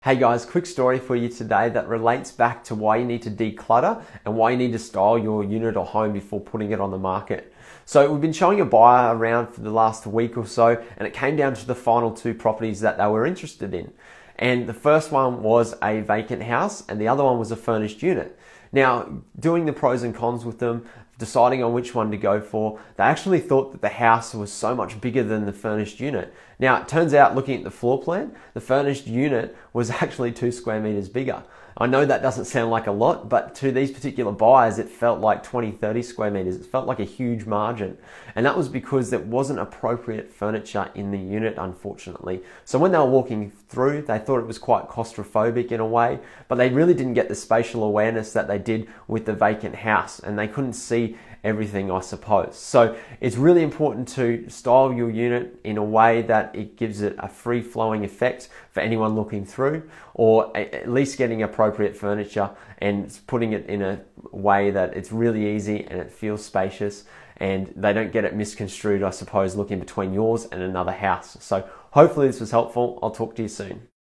Hey guys, quick story for you today that relates back to why you need to declutter and why you need to style your unit or home before putting it on the market. So we've been showing a buyer around for the last week or so, and it came down to the final two properties that they were interested in. And the first one was a vacant house and the other one was a furnished unit. Now, doing the pros and cons with them, deciding on which one to go for, they actually thought that the house was so much bigger than the furnished unit. Now, it turns out, looking at the floor plan, the furnished unit was actually 2 square meters bigger. I know that doesn't sound like a lot, but to these particular buyers, it felt like 20, 30 square meters. It felt like a huge margin. And that was because there wasn't appropriate furniture in the unit, unfortunately. So when they were walking through, they thought it was quite claustrophobic in a way, but they really didn't get the spatial awareness that they did with the vacant house, and they couldn't see everything, I suppose. So it's really important to style your unit in a way that it gives it a free-flowing effect for anyone looking through, or at least getting appropriate furniture and putting it in a way that it's really easy and it feels spacious, and they don't get it misconstrued, I suppose, looking between yours and another house. So hopefully this was helpful. I'll talk to you soon.